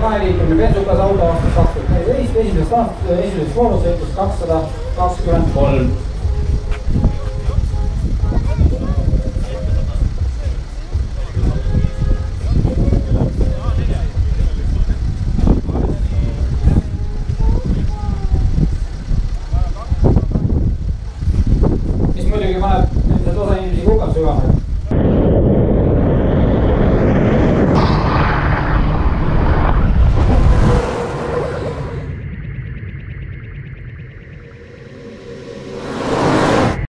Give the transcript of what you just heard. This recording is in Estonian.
kaheliitrine bensukas auto aastast 2014, esimesest aastast, esimesest boonusõitust 223. Mis muidugi paneb ilmselt osa inimesi kukalt sügama.